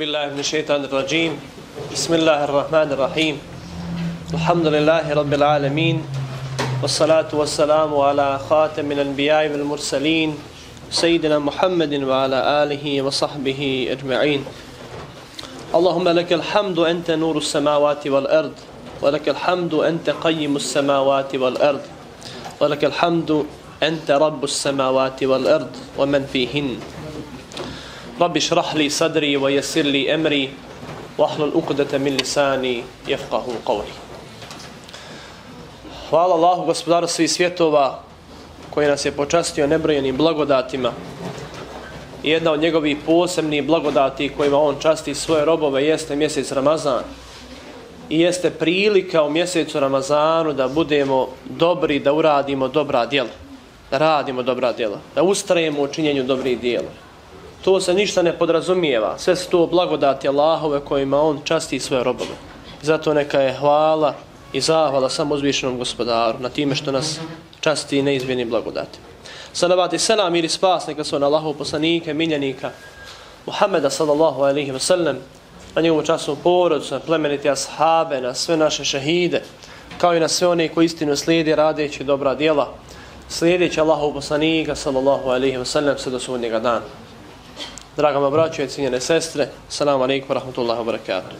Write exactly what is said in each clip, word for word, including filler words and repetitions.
بالله من الشيطان الرجيم بسم الله الرحمن الرحيم الحمد لله رب العالمين والصلاة والسلام على خاتم الأنبياء والمرسلين سيدنا محمد وعلى آله وصحبه أجمعين اللهم لك الحمد أنت نور السماوات والأرض ولك الحمد أنت قيم السماوات والأرض ولك الحمد أنت رب السماوات والأرض ومن فيهن رب اشرح لي صدري ويسر لي أمري واحلل عقدة من لساني يفقهوا قولي. Hvala Allahu, gospodaru svih svjetova, koji nas je počastio nebrojenim blagodatima. I jedna od njegovih posebnih blagodati kojima on časti svoje robove jeste mjesec Ramazan. I jeste prilika u mjesecu Ramazanu da budemo dobri, da uradimo dobra djela. Da radimo dobra djela. Da ustrajemo u činjenju dobrih djela. To se ništa ne podrazumijeva. Sve su to blagodati Allahove kojima on časti svoje robove. Zato neka je hvala i zahvala samo uzvišenom gospodaru na time što nas časti neizmjernim blagodatima. Salavat i selam, mir i spas neka su na Allahov poslanike, miljenika Muhammeda sallallahu alejhi ve sellem, na njegovu časnu porodicu, na plemenite ashabe, na sve naše šehide, kao i na sve one koji istinu slijede radeći dobra djela, slijedeći Allahov poslanika sallallahu alejhi ve sellem sve do sudnjega dana. Draga moja braćo i cijenjene sestre, assalamu alejkum wa rahmatullahi wa barakatuh.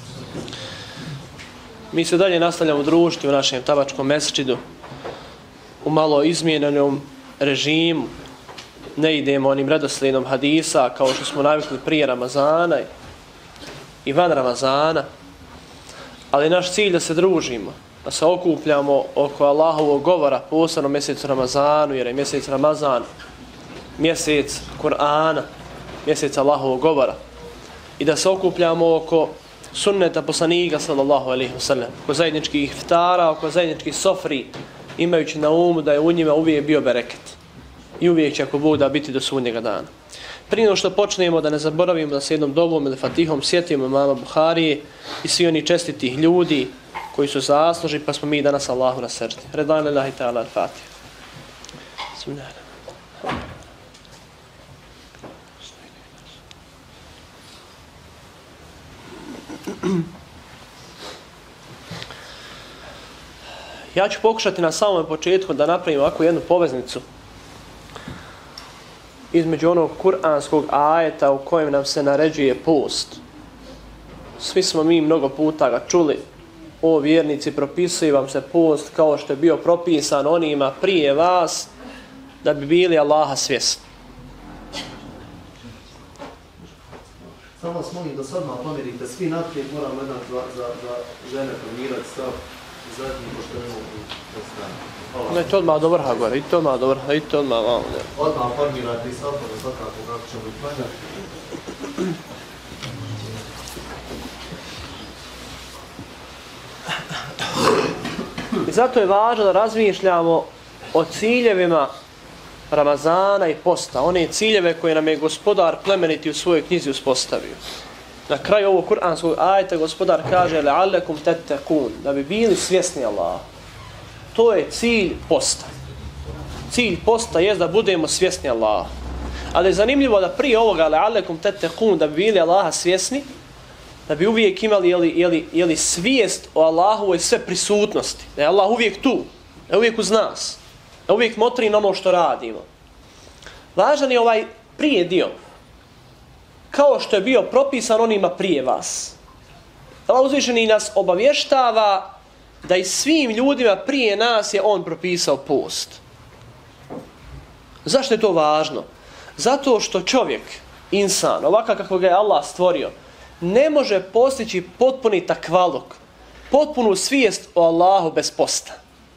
Mi se dalje nastavljamo družiti u našem tabačkom mesčidu, u malo izmijenjenom režimu. Ne idemo onim redoslijedom hadisa kao što smo navikli prije Ramazana i van Ramazana, ali naš cilj da se družimo, da se okupljamo oko Allahovog govora, posebno mjesecu Ramazanu, jer je mjesec Ramazan mjesec Kur'ana, mjesec Allahovog govora, i da se okupljamo oko sunneta poslanika sallallahu alejhi ve sellem, oko zajedničkih iftara, oko zajedničkih sofri, imajući na umu da je u njima uvijek bio bereket i uvijek će ako Bog da biti do sudnjega dana. Prije nego što počnemo, da ne zaboravimo da se jednom dobom ili fatihom sjetimo imama Buharije i svi oni čestitih ljudi koji su zaslužni, pa smo mi danas Allahu na srdi. Redan lillahi ta'ala al-Fatiha. Bismillah. Ja ću pokušati na samom početku da napravim ovakvu jednu poveznicu između onog kuranskog ajeta u kojem nam se naređuje post. Svi smo mi mnogo puta ga čuli. O vjernici, propisuje vam se post kao što je bio propisan onima prije vas, da bi bili Allaha svjesni. Samo vas molim da sad malo pomirite, svi naprijed moramo jedan za, za, za žene formirati stav zadnji, pošto ne mogu postaviti. Ne, to odmah do vrha gore, i to odmah do vrha, i to odmah malo. Odmah formirati stav, pa da svakako kako ćemo ih klanjati. I zato je važno da razmišljamo o ciljevima Ramazana i posta, one ciljeve koje nam je gospodar plemeniti u svojoj knjizi uspostavio. Na kraju ovog kuranskog ajeta gospodar kaže la'allakum tattaqun, da bi bili svjesni Allaha. To je cilj posta. Cilj posta je da budemo svjesni Allaha. Ali je zanimljivo da prije ovoga la'allakum tattaqun, da bi bili Allaha svjesni, da bi uvijek imali jeli, jeli, jeli svijest o Allahovoj sve prisutnosti, da je Allah uvijek tu, da je uvijek uz nas, da uvijek motri na ono što radimo. Važan je ovaj prije dio, kao što je bio propisan onima prije vas. Allah uzvišeni nas obavještava da i svim ljudima prije nas je on propisao post. Zašto je to važno? Zato što čovjek, insan, ovakav kako ga je Allah stvorio, ne može postići potpuni takvaluk, potpunu svijest o Allahu bez posta.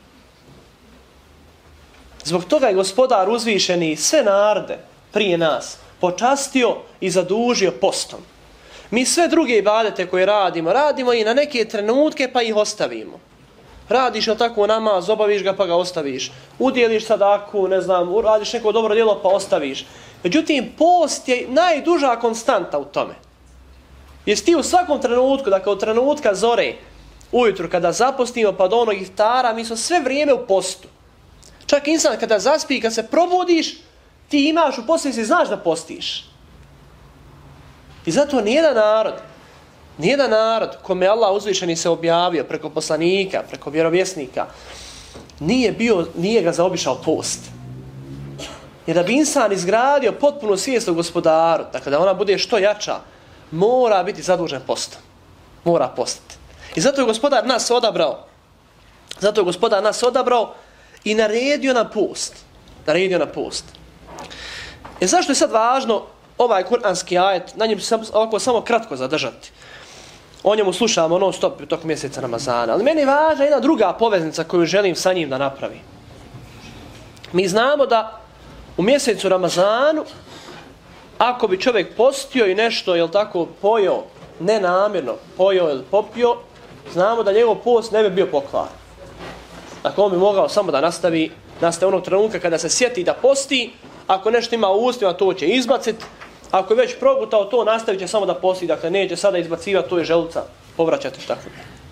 Zbog toga je gospodar uzvišeni sve narode prije nas počastio i zadužio postom. Mi sve druge ibadete koje radimo, radimo i na neke trenutke pa ih ostavimo. Radiš li tako namaz, obaviš ga pa ga ostaviš. Udjeliš sadaku, ne znam, radiš neko dobro djelo pa ostaviš. Međutim, post je najduža konstanta u tome. Jesi ti u svakom trenutku, dakle od trenutka zore, ujutru kada zapostimo pa do onog iftara, mi smo sve vrijeme u postu. Čak insan kada zaspi, kad se probudiš, ti imaš u posljedici, znaš da postiš. I zato nijedan narod, nijedan narod kome Allah uzvišeni se objavio preko poslanika, preko vjerovjesnika, nije, bio, nije ga zaobišao post. Jer da bi insan izgradio potpuno svijest o gospodaru, dakle da ona bude što jača, mora biti zadužen postom. Mora postati. I zato je gospodar nas odabrao. Zato je gospodar nas odabrao i naredio na post. Naredio na post. E zašto je sad važno ovaj kuranski ajet, na njem se ovako samo kratko zadržati. O njemu slušamo non stop tog mjeseca Ramazana. Ali meni je važna jedna druga poveznica koju želim sa njim da napravim. Mi znamo da u mjesecu Ramazanu, ako bi čovjek postio i nešto, jel tako, pojeo, nenamjerno pojeo ili popio, znamo da njegov post ne bi bio pokvaren. Dakle, on bi mogao samo da nastavi, nastavi onog trenutka kada se sjeti da posti, ako nešto ima u ustima, to će izbaciti, ako je već progutao to, nastavit će samo da posti, dakle, neće sada izbacivati to iz želuca, povraćati tako.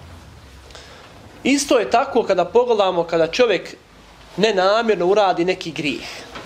Isto je tako kada pogledamo, kada čovjek nenamjerno uradi neki grijeh.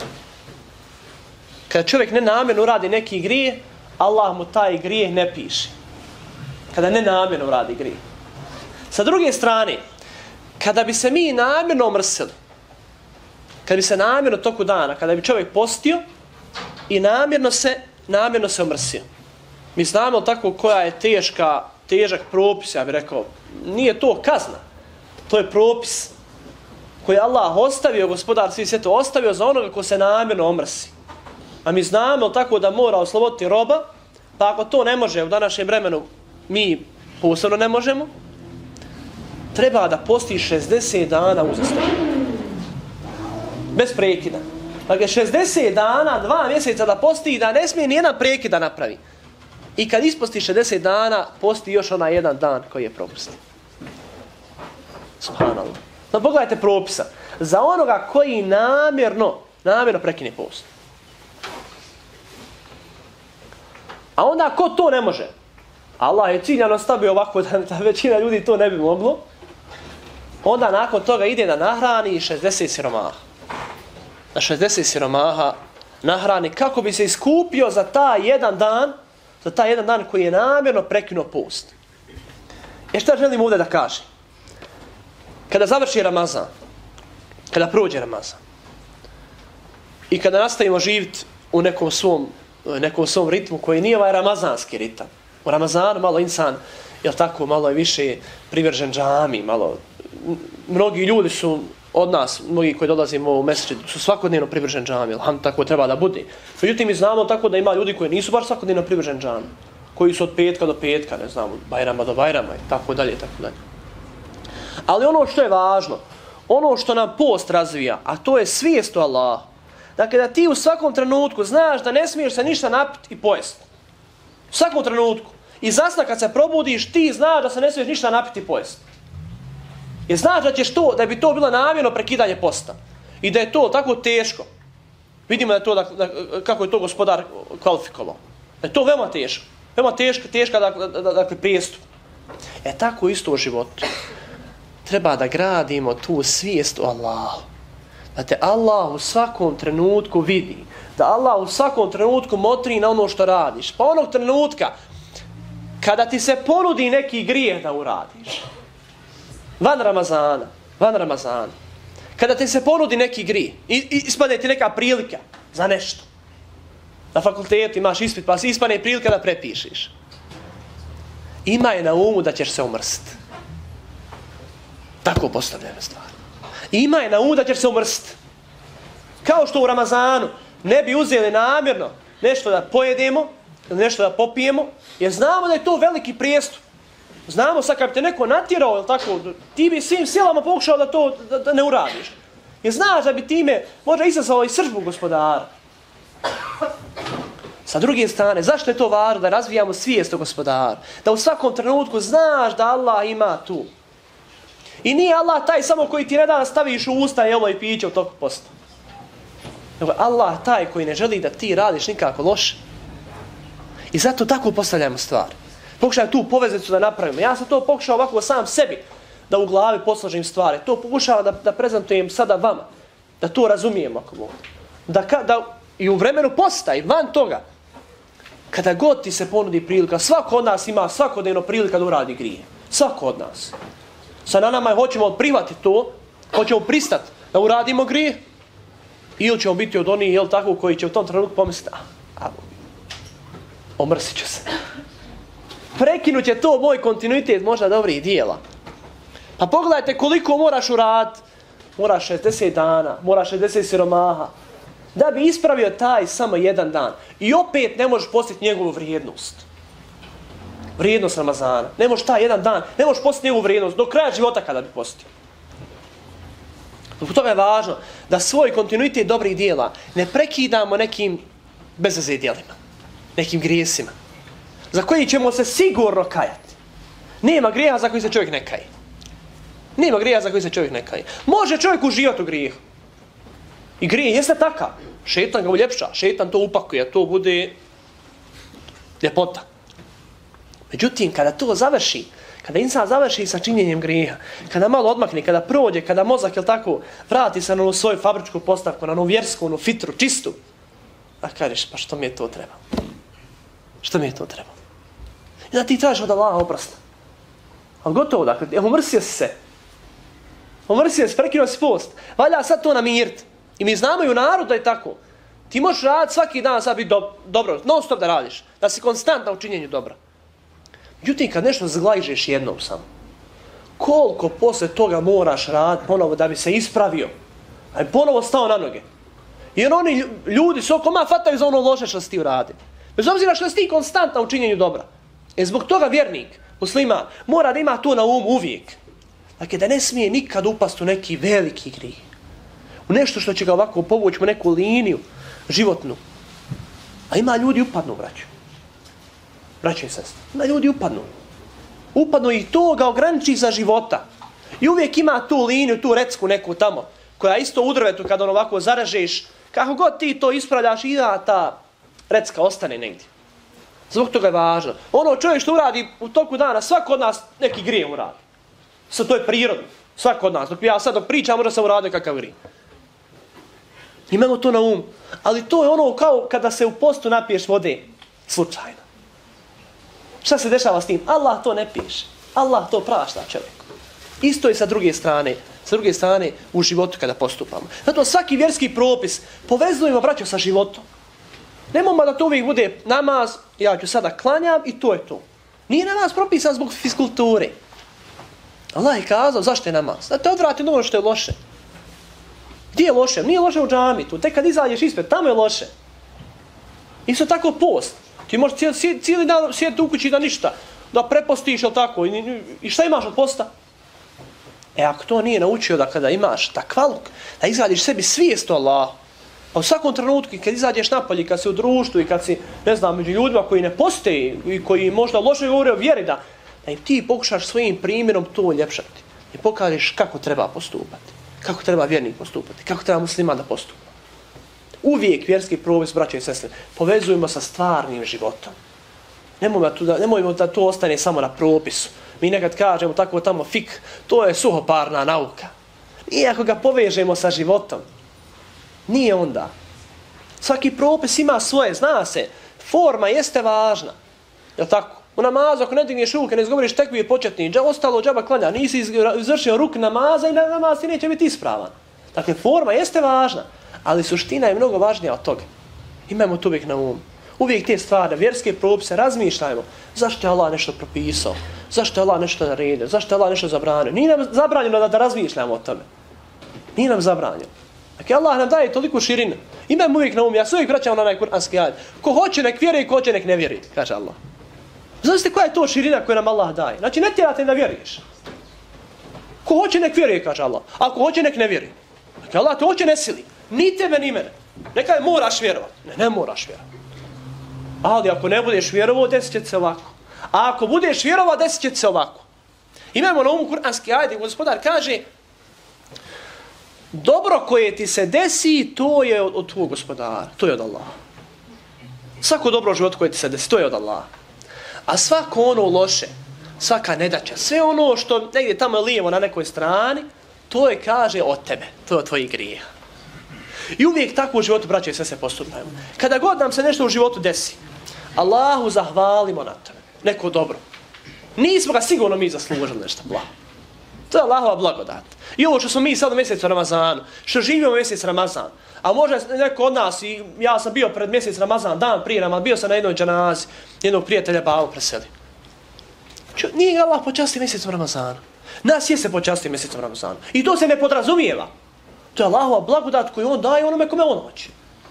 Kada čovjek nenamjerno uradi neki grijeh, Allah mu taj grijeh ne piše. Kada nenamjerno uradi grijeh. Sa druge strane, kada bi se mi namjerno omrsili, kada bi se namjerno toku dana, kada bi čovjek postio i namjerno se, namjerno se omrsio. Mi znamo tako koja je teška, težak propis, ja bih rekao. Nije to kazna, to je propis koji Allah ostavio, gospodar svih svjetova, ostavio za onoga ko se namjerno omrsi. A mi znamo tako da mora osloboditi roba, pa ako to ne može u današnjem vremenu, mi posebno ne možemo, treba da posti šezdeset dana uzastopno. Bez prekida. Dakle, šezdeset dana, dva mjeseca da posti i da ne smije nijedan prekid da napravi. I kad isposti šezdeset dana, posti još onaj jedan dan koji je propustio. Subhanallah. No, pogledajte propisa. Za onoga koji namjerno, namjerno prekine post. A onda ko to ne može? Allah je ciljano stavio ovako da, da većina ljudi to ne bi moglo. Onda nakon toga ide da nahrani šezdeset siromaha. Na šezdeset siromaha nahrani kako bi se iskupio za taj jedan dan, za taj jedan dan koji je namjerno prekinuo post. E šta želim ovdje da kažem? Kada završi Ramazan, kada prođe Ramazan i kada nastavimo živjeti u nekom svom, nekom svom ritmu koji nije ovaj ramazanski ritam. U Ramazanu malo insan, jel tako, malo je više privržen džami, malo. Mnogi ljudi su od nas, mnogi koji dolazimo u mesečit, su svakodnevno privržen džami, ham tako treba da bude. Međutim, mi znamo tako da ima ljudi koji nisu baš svakodnevno privržen džami, koji su od petka do petka, ne znamo, bajrama do bajrama i tako dalje, tako dalje. Ali ono što je važno, ono što nam post razvija, a to je svijest o Allahu. Dakle, da ti u svakom trenutku znaš da ne smiješ se ništa napiti i pojesti. U svakom trenutku. I zasna kad se probudiš, ti znaš da se ne smiješ ništa napiti i pojesti. Jer znaš da ćeš to, da bi to bilo namjerno prekidanje posta. I da je to tako teško. Vidimo da je to, da, da, kako je to gospodar kvalifikovao. Da je to veoma teško. Veoma teška, teška dakle, dakle prijestup. E tako isto u životu. Treba da gradimo tu svijest o Allahu. Da te Allah u svakom trenutku vidi. Da Allah u svakom trenutku motri na ono što radiš. Pa onog trenutka kada ti se ponudi neki grijeh da uradiš. Van Ramazana. Van Ramazana. Kada ti se ponudi neki grijeh. I, ispane ti neka prilika za nešto. Na fakultetu imaš ispit pa si ispane prilika da prepišeš. Imaj na umu da ćeš se umrstiti. Tako postavljena stvar. Imaj na umu da ćeš se umrstiti. Kao što u Ramazanu ne bi uzeli namjerno nešto da pojedemo, nešto da popijemo, jer znamo da je to veliki prijestup. Znamo sad kad bi te neko natjerao, ili tako, ti bi svim silama pokušao da to da, da ne uradiš. Jer znaš da bi time možda izazvao i sržbu gospodara. Sa druge strane, zašto je to važno da razvijamo svijest o gospodaru? Da u svakom trenutku znaš da Allah ima tu. I nije Allah taj samo koji ti ne da da staviš u usta jelo i piće u toku posta. Nego Allah taj koji ne želi da ti radiš nikako loše. I zato tako postavljamo stvari. Pokušaj tu poveznicu da napravimo. Ja sam to pokušao ovako sam sebi da u glavi posložim stvari. To pokušavam da, da prezentujem sada vama. Da to razumijemo ako mogu. Da, da i u vremenu posta i van toga. Kada god ti se ponudi prilika, svako od nas ima svakodnevno prilika da uradi grije. Svako od nas. Sa na nama hoćemo prihvatiti to, hoćemo pristati da uradimo grije, ili ćemo biti od onih, jel tako, koji će u tom trenutku pomisliti, a, a omrsit ću se. Prekinut će to moj kontinuitet možda dobrih dijela. Pa pogledajte koliko moraš uraditi. Moraš šezdeset dana, moraš šezdeset siromaha, da bi ispravio taj samo jedan dan. I opet ne možeš postići njegovu vrijednost. Vrijednost Ramazana. Ne možeš taj jedan dan, ne možeš postići njegovu vrijednost do kraja života kada bi postio. Zbog toga je važno da svoj kontinuitet dobrih dijela ne prekidamo nekim bezveze djelima, nekim grijesima, za koji ćemo se sigurno kajati. Nema grijeha za koji se čovjek ne kaje. Nema grijeha za koji se čovjek ne kaje. Može čovjek uživati u grijehu. I grijeh jeste takav. Šetan ga uljepša, šetan to upakuje, to bude ljepota. Međutim, kada to završi, kada insan završi sa činjenjem grijeha, kada malo odmakne, kada prođe, kada mozak, jel tako, vrati se na onu svoju fabričku postavku, na onu vjersku, onu fitru, čistu, a kažeš, pa što mi je to treba? Što mi je to treba? I da ti tražiš od Allaha oprosta. Ali gotovo, dakle, evo mrsio si se. Omrsio si, prekinuo si post. Valja sad to namiriti. I mi znamo i u narodu da je tako. Ti možeš raditi svaki dan, sad biti do, dobro, non stop da radiš. Da si konstantna u činjenju dobra. Međutim, kad nešto zglajžeš jednom samo, koliko posle toga moraš raditi ponovo da bi se ispravio? A bi ponovo stao na noge. Jer oni ljudi se oko ma fataju za ono loše što si ti uradi. Bez obzira što si ti konstantna u činjenju dobra. E zbog toga vjernik, muslima, mora da ima to na umu uvijek. Dakle, da ne smije nikad upasti u neki veliki grijeh. U nešto što će ga ovako povući u neku liniju životnu. A ima ljudi upadnu, braću. Braćo i sestre. Ima ljudi upadnu. Upadnu i to ga ograniči za života. I uvijek ima tu liniju, tu recku neku tamo, koja isto u drvetu kad on ovako zaražeš, kako god ti to ispravljaš i da ta recka ostane negdje. Zbog toga je važno. Ono čovjek što uradi u toku dana, svako od nas neki grije uradi. Sad to je prirodno. Svako od nas. Dok ja sad dok pričam, možda sam uradio kakav grije. Imamo to na um. Ali to je ono kao kada se u postu napiješ vode. Slučajno. Šta se dešava s tim? Allah to ne piše. Allah to prašta čovjeku. Isto je sa druge strane. Sa druge strane u životu kada postupamo. Zato svaki vjerski propis povezujemo, braćo, sa životom. Nemojmo da to uvijek bude namaz, ja ću sada klanjam i to je to. Nije namaz propisan zbog fiskulture. Allah je kazao zašto je namaz. Da te odvrati ono što je loše. Gdje je loše? Nije loše u džami tu. Tek kad izađeš ispred, tamo je loše. Isto tako post. Ti možeš cijeli, cijeli, cijeli dan sjediti u kući da ništa. Da prepostiš, ili tako. I, I šta imaš od posta? E ako to nije naučio da kada imaš takvaluk, da izgradiš sebi svijest o Allahu. Pa u svakom trenutku kad izađeš napolje, kad si u društvu i kad si, ne znam, među ljudima koji ne postoji i koji možda loše govore o vjeri, da, da im ti pokušaš svojim primjerom to uljepšati. I pokažeš kako treba postupati. Kako treba vjernik postupati. Kako treba musliman da postupa. Uvijek vjerski propis, braćo i sestre, povezujemo sa stvarnim životom. Nemojmo da, nemojmo da to ostane samo na propisu. Mi nekad kažemo tako tamo fik, to je suhoparna nauka. I ako ga povežemo sa životom, nije onda. Svaki propis ima svoje, zna se. Forma jeste važna. Jel' tako? U namazu, ako ne digneš ruke, ne izgovoriš tekbir početni, dža, ostalo džaba klanja, nisi izvršio ruk namaza i namaz ti neće biti ispravan. Dakle, forma jeste važna, ali suština je mnogo važnija od toga. Imajmo to uvijek na umu. Uvijek te stvari, vjerske propise, razmišljajmo. Zašto je Allah nešto propisao? Zašto je Allah nešto naredio? Zašto je Allah nešto zabranio? Nije nam zabranjeno da, da razmišljamo o tome. Nije nam zabranjeno. Dakle, Allah nam daje toliko širinu. Imajmo uvijek na umu. Ja se uvijek vraćam na onaj kuranski ajet. Ko hoće nek vjeruje, ko hoće nek ne vjeruje, kaže Allah. Znate koja je to širina koju nam Allah daje? Znači, ne tjerate da vjeruješ. Ko hoće nek vjeruje, kaže Allah. Ako hoće nek ne vjeruje. Dakle, Allah te hoće ne sili. Ni tebe, ni mene. Nekaj moraš vjerovati. Ne, ne moraš vjerovati. Ali ako ne budeš vjerovao, desit će se ovako. A ako budeš vjerovao, desit će se ovako. Imamo na umu kuranski ajet, gospodar kaže: dobro koje ti se desi, to je od, od tvojeg gospodara. To je od Allaha. Svako dobro život koje ti se desi, to je od Allaha. A svako ono loše, svaka nedaća, sve ono što negdje tamo lijevo na nekoj strani, to je, kaže, od tebe. To je od tvojih grijeha. I uvijek tako u životu, braće i sve se postupajmo. Kada god nam se nešto u životu desi, Allahu zahvalimo na tome. Neko dobro. Nismo ga sigurno mi zaslužili nešto blago. To je Allahova blagodat. I ovo što smo mi sad u mjesecu Ramazanu, što živimo u mjesec Ramazan, a može neko od nas, i ja sam bio pred mjesec Ramazan, dan prije Ramazan, bio sam na jednoj džanazi, jednog prijatelja bavu preselio. Nije Allah počasti mjesecom Ramazana. Nas je se počasti mjesecom Ramazana. I to se ne podrazumijeva. To je Allahova blagodat koju on daje onome kome on hoće.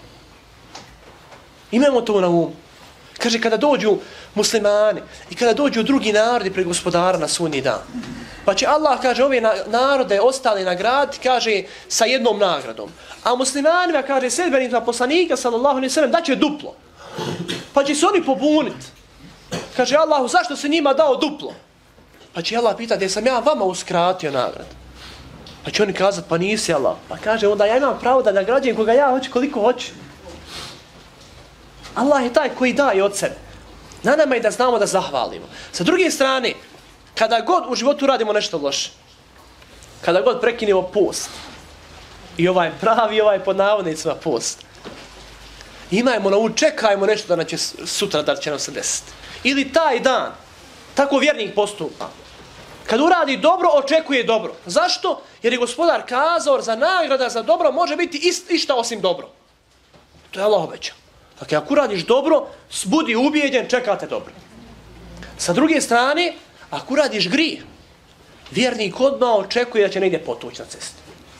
Imamo to na umu. Kaže, kada dođu muslimani i kada dođu drugi narodi pred gospodara na sudnji dan, pa će Allah, kaže, ove narode ostali nagraditi, kaže, sa jednom nagradom. A muslimanima, kaže, sedbenicima poslanika, sallallahu alejhi ve sellem, daće duplo. Pa će se oni pobuniti. Kaže Allahu, zašto se njima dao duplo? Pa će Allah pitati, jesam ja vama uskratio nagradu? Pa će oni kazati, pa nisi Allah. Pa kaže, onda ja imam pravo da nagrađujem koga ja hoću, koliko hoću. Allah je taj koji daje od sebe. Na nama je da znamo da zahvalimo. Sa druge strane, kada god u životu radimo nešto loše, kada god prekinemo post, i ovaj pravi, ovaj pod navodnicima post, imajmo na umu, čekajmo nešto da nam će sutra da će nam se desiti. Ili taj dan, tako vjernik postupa. Kad uradi dobro, očekuje dobro. Zašto? Jer je gospodar kazao, za nagrada za dobro može biti ist, išta osim dobro. To je Allah obećao. Dakle, ako uradiš dobro, budi ubijeđen, čekate dobro. Sa druge strane, ako uradiš grijeh, vjernik odmah očekuje da će negdje potući na cesti.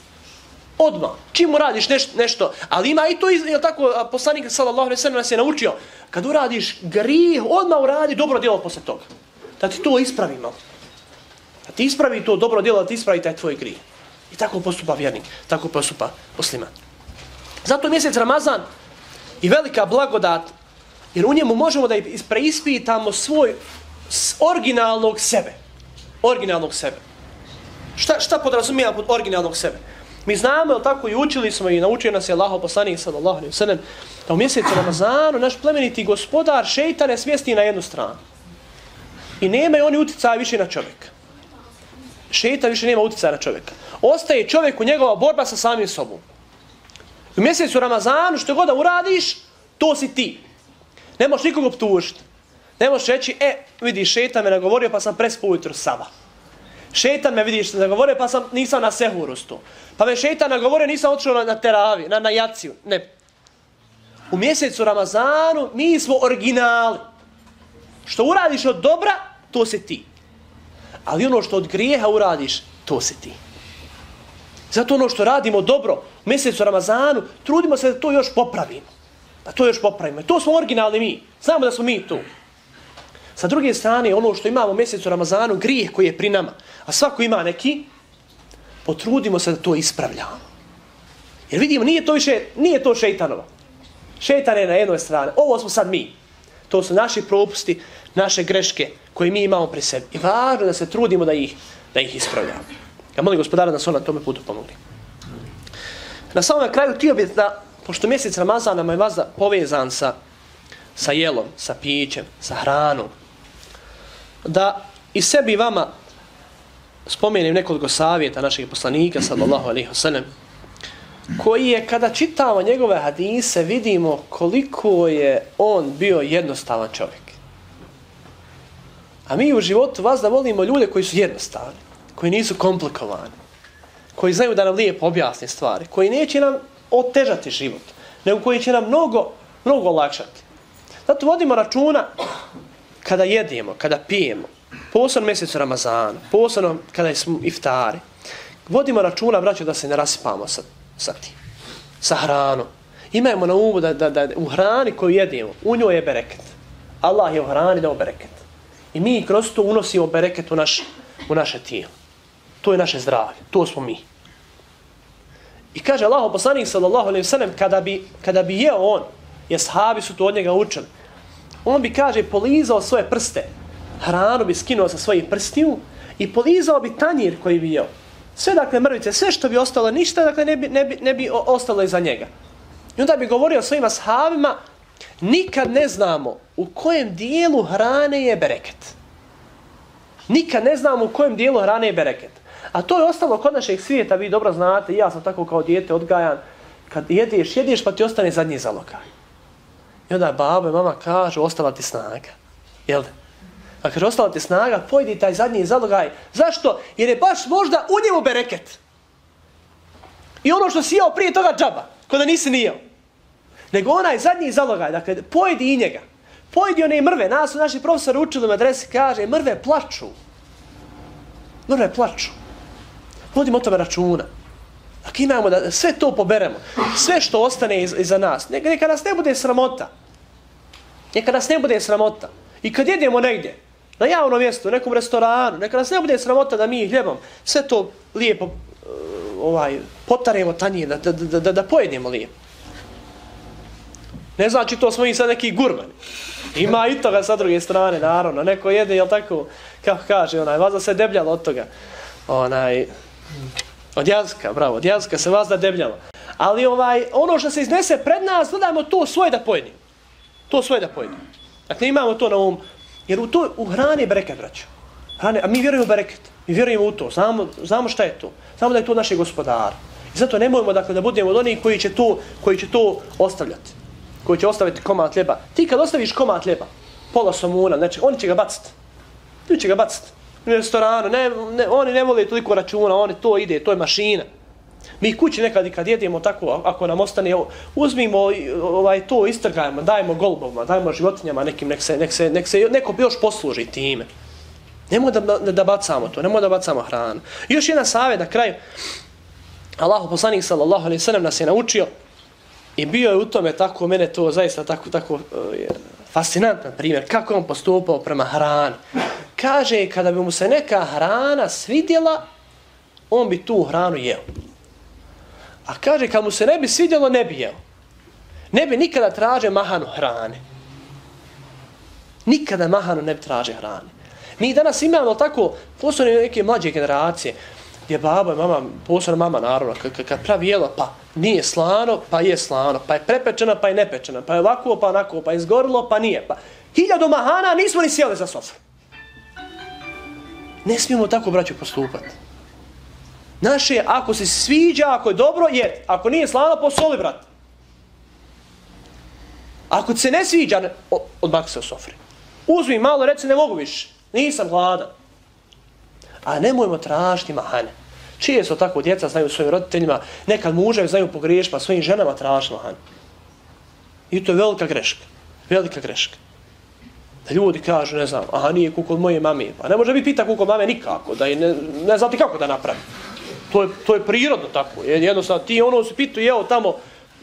Odmah. Čim uradiš neš, nešto, ali ima i to, je tako, poslanik sallallahu alejhi ve sellem nas je naučio, kad uradiš grijeh, odmah uradi dobro djelo posle toga. Da ti to ispravi malo. Da ti ispravi to dobro djelo, da ti ispravi taj tvoj grijeh. I tako postupa vjernik, tako postupa musliman. Zato je mjesec Ramazan i velika blagodat, jer u njemu možemo da preispitamo svoj originalnog sebe. Originalnog sebe. Šta, šta podrazumijeva pod originalnog sebe? Mi znamo, jel tako, i učili smo i naučio nas je Allahov poslanik sallallahu alejhi ve sellem, da u mjesecu Ramazanu naš plemeniti gospodar šejtane smjesti na jednu stranu. I nema oni utjecaja više na čovjeka. Šejtan više nema utjecaja na čovjeka. Ostaje čovjeku njegova borba sa samim sobom. U mjesecu Ramazanu što god da uradiš, to si ti. Ne možeš nikog optužiti. Ne možeš reći, e, vidi, šejtan me nagovorio pa sam prespao ujutro sabah. Šejtan me vidiš nagovorio pa sam nisam na sehuru sto. Pa me šejtan nagovorio nisam otišao na, na teravi, na, na jaciju. Ne. U mjesecu Ramazanu mi smo originali. Što uradiš od dobra, to si ti. Ali ono što od grijeha uradiš, to si ti. Zato ono što radimo dobro u mjesecu Ramazanu, trudimo se da to još popravimo. Da to još popravimo. To smo originalni mi. Znamo da smo mi tu. Sa druge strane, ono što imamo u mjesecu Ramazanu, grijeh koji je pri nama, a svako ima neki, potrudimo se da to ispravljamo. Jer vidimo, nije to više, nije to šejtanova. Šejtan je na jednoj strani. Ovo smo sad mi. To su naši propusti, naše greške koje mi imamo pri sebi. I važno da se trudimo da ih, da ih ispravljamo. Ja molim gospodara da se on na tome putu pomogli. Na samom kraju htio bih da, pošto mjesec Ramazana nam je vazda povezan sa, sa jelom, sa pićem, sa hranom, da i sebi vama spomenem nekoliko savjeta našeg poslanika, sallallahu alejhi ve sellem, koji je, kada čitamo njegove hadise, vidimo koliko je on bio jednostavan čovjek. A mi u životu vas da volimo ljude koji su jednostavni, koji nisu komplikovani, koji znaju da nam lijepo objasne stvari, koji neće nam otežati život, nego koji će nam mnogo, mnogo olakšati. Zato vodimo računa kada jedemo, kada pijemo, posebno mjesecu Ramazana, posebno kada smo iftari, vodimo računa, braćo, da se ne rasipamo sa, sa tim, sa hranom. Imajmo na umu da, da, da u hrani koju jedemo, u njoj je bereket. Allah je u hrani dao bereket. I mi kroz to unosimo bereket u, naš, u naše tijelo. To je naše zdravlje, to smo mi. I kaže Allahov poslanik sallallahu alejhi ve sellem, kada bi, kada bi jeo on, jer sahabi su to od njega učili, on bi, kaže, polizao svoje prste, hranu bi skinuo sa svojih prstiju i polizao bi tanjir koji bi jeo. Sve, dakle, mrvice, sve što bi ostalo, ništa, dakle, ne bi, ne bi, ne bi ostalo iza njega. I onda bi govorio svojim ashabima, nikad ne znamo u kojem dijelu hrane je bereket. Nikad ne znamo u kojem dijelu hrane je bereket. A to je ostalo kod našeg svijeta, vi dobro znate, i ja sam tako kao dijete odgajan, kad jedeš, jedeš pa ti ostane zadnji zalogaj. I onda babo i mama kažu, ostala ti snaga. Jel? A kaže, ostala ti snaga, pojedi taj zadnji zalogaj. Zašto? Jer je baš možda u njemu bereket. I ono što si jeo prije toga džaba, ko da nisi nijeo. Nego onaj zadnji zalogaj, dakle, pojedi i njega. Pojedi one mrve. Nas su naši profesori učili u medresi, kaže, mrve plaču. Mrve plaču. Vodimo o tome računa. Ako imamo da sve to poberemo, sve što ostane iz, iza nas, neka, neka nas ne bude sramota. Neka nas ne bude sramota. I kad jedemo negdje, na javnom mjestu, u nekom restoranu, neka nas ne bude sramota da mi hljebom sve to lijepo uh, ovaj, potaremo tanje, da, da, da, da, da pojedemo lijepo. Ne znači to smo i sad neki gurmani. Ima i toga sa druge strane, naravno. Neko jede, jel tako, kako kaže, onaj, vazda se debljalo od toga. Onaj, od jazika, bravo, od jazika se vazda debljalo. Ali ovaj, ono što se iznese pred nas, gledajmo to svoje da pojedimo. To svoje da pojedimo. Dakle, imamo to na um. Jer u, to, u hrani je bereket, braćo. Hrane, a mi vjerujemo u bereket. Mi vjerujemo u to. Znamo, znamo šta je to. Znamo da je to naše gospodar. I zato nemojmo, dakle, da budemo od onih koji će to, koji će to ostavljati. Koji će ostaviti komad hljeba. Ti kad ostaviš komad hljeba, pola somuna, znači, oni će ga baciti. Ti će ga baciti. U restoranu, ne, ne, oni ne vole toliko računa, oni to ide, to je mašina. Mi kući nekad i kad jedemo tako, ako nam ostane, uzmimo ovaj, to, istrgajmo, dajmo golubovima, dajmo životinjama nekim, nek se, nek se, nek se neko još posluži time. Nemoj da, da, da bacamo to, nemoj da bacamo hranu. I još jedan savjet na kraju. Allahu poslanik sallallahu alejhi ve sellem nas je naučio i bio je u tome tako, mene to zaista tako, tako uh, fascinantan primjer, kako on postupao prema hrani. Kaže, kada bi mu se neka hrana svidjela, on bi tu hranu jeo. A kaže, kad mu se ne bi svidjelo, ne bi jeo. Ne bi nikada traže mahanu hrane. Nikada mahanu ne bi traže hrane. Mi danas imamo tako, posebno neke mlađe generacije, gdje baba i mama, posebno mama naravno, kad pravi jelo, pa nije slano, pa je slano, pa je prepečeno, pa je nepečeno, pa je ovako, pa onako, pa je izgorilo, pa nije. Pa hiljadu mahana nismo ni sjeli za sofru. Ne smijemo tako, braću, postupati. Naše, ako se sviđa, ako je dobro, jed. Ako nije slano, posoli, brat. Ako se ne sviđa, ne, odmah se u sofri. Uzmi malo, reci, ne mogu više. Nisam gladan. A nemojmo tražiti mahane. Čije su tako djeca znaju svojim roditeljima, nekad muževi znaju pogriješiti, pa svojim ženama tražiti mahane. I to je velika greška. Velika greška. Da ljudi kažu, ne znam, aha, nije kukol moje mame. Pa ne može biti pita kukol mame nikako, da je ne, ne znam ti kako da napravi. To je, to je prirodno tako. Jednostavno, ti ono si pitu jeo tamo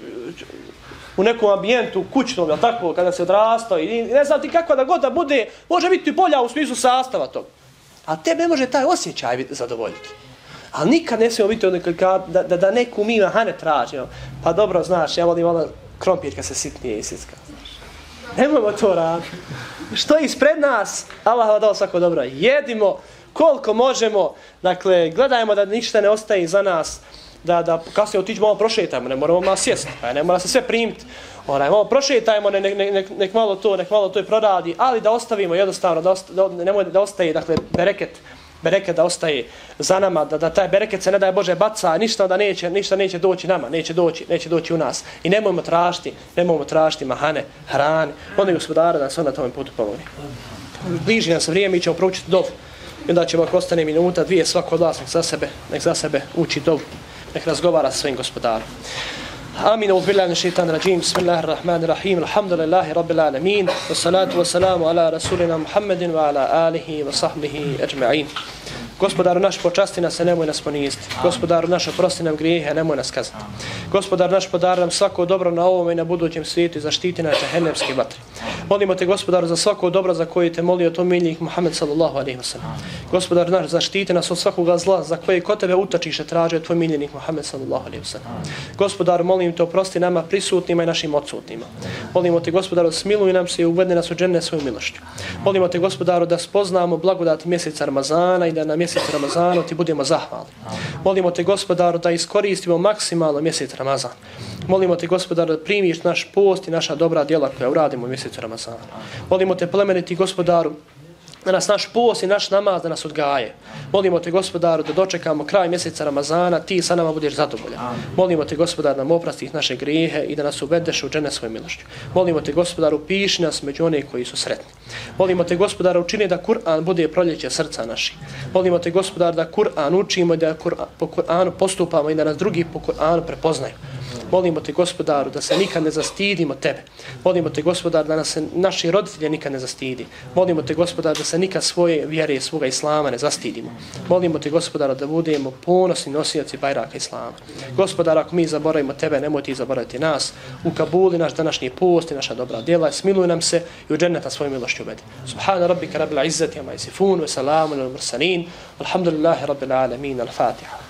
u nekom ambijentu, kućnom, jel tako, kada se odrastao i ne znam ti kako da god da bude, može biti bolja u smislu sastava tog. A tebe ne može taj osjećaj zadovoljiti. Ali nikad ne smijemo biti da, da, da neku mi mahane tražimo. Pa dobro, znaš, ja volim ono krompir kad se sitnije isicka. Nemojmo to raditi. Što je ispred nas, Allah vam dao svako dobro. Jedimo koliko možemo, dakle, gledajmo da ništa ne ostaje za nas, da, da kasnije otići malo prošetajmo, ne moramo malo sjesti, pa ne mora se sve primiti. Onaj, malo prošetajmo, nek, nek, nek, nek malo to, nek malo to i proradi, ali da ostavimo jednostavno, da, osta, da, nemoj, da ostaje, dakle, bereket, bereket da ostaje za nama, da, da taj bereket se ne daj Bože baca, ništa da neće, ništa neće doći nama, neće doći, neće doći u nas. I nemojmo tražiti, nemojmo tražiti mahane, hrane, molim Gospodara da nas on na tome putu pomogne. Bliži nam se vrijeme, mi ćemo proučiti dovu. I onda ćemo, ako ostane minuta, dvije, svako od vas, nek za sebe, nek za sebe uči dovu, nek razgovara sa svojim Gospodarom. آمين وبالله من الشيطان الرجيم بسم الله الرحمن الرحيم الحمد لله رب العالمين والصلاة والسلام على رسولنا محمد وعلى آله وصحبه أجمعين. Gospodaru naš, počasti nas, nemoj nas poniziti. Gospodaru naš, oprosti nam grijehe, nemoj nas kazniti. Gospodaru naš, podari nam svako dobro na ovom i na budućem svijetu i zaštiti nas džehennemske vatre. Molimo te, Gospodaru, za svako dobro za koje te molio to miljenik Muhammed sallallahu alejhi ve sellem. Gospodaru naš, zaštiti nas od svakoga zla za koje kod tebe utočiše tražio tvoj miljenik Muhammed sallallahu alejhi ve sellem. Gospodaru, molim te, oprosti nama prisutnima i našim odsutnima. Molimo te, Gospodaru, smiluj nam se i uvedi nas u džennet svojom milošću. Molimo te, Gospodaru, da spoznamo blagodati mjeseca Ramazana i da na mjesec Ramazanu ti budemo zahvalni. Molimo te, Gospodaru, da iskoristimo maksimalno mjesec Ramazan. Molimo te, Gospodaru, da primiš naš post i naša dobra djela koja uradimo u mjesecu Ramazana. Molimo te, plemeniti Gospodaru, da nas naš post i naš namaz da nas odgaje. Molimo te, Gospodaru, da dočekamo kraj mjeseca Ramazana, ti sa nama budeš zadovoljan. Molimo te, Gospodaru, da nam oprostiš naše grijehe i da nas uvedeš u džennet svojom milošću. Molimo te, Gospodaru, piši nas među one koji su sretni. Molimo te, Gospodaru, učini da Kur'an bude proljeće srca naših. Molimo te, Gospodaru, da Kur'an učimo i da Kur'an, po Kur'anu postupamo i da nas drugi po Kur'anu prepoznaju. Molimo te, Gospodaru, da se nikad ne zastidimo tebe. Molimo te, Gospodaru, da nas se naši roditelji nikad ne zastidi. Molimo te, Gospodaru, da se nikad svoje vjere i svoga islama ne zastidimo. Molimo te, Gospodaru, da budemo ponosni nosioci bajraka islama. Gospodaru, ako mi zaboravimo tebe, nemoj ti zaboraviti nas. Ukabuli naš današnji post i naša dobra djela. Smiluj nam se i u džennet na svoju milošću uvedi. Subhana rabbika rabbil izzati amma yasifun wa salamun alal mursalin. Alhamdulillahi rabbil alamin. Al-Fatiha.